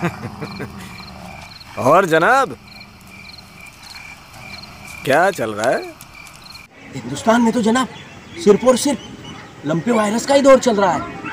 और जनाब, क्या चल रहा है? हिंदुस्तान में तो जनाब सिर्फ और सिर्फ लंपे वायरस का ही दौर चल रहा है।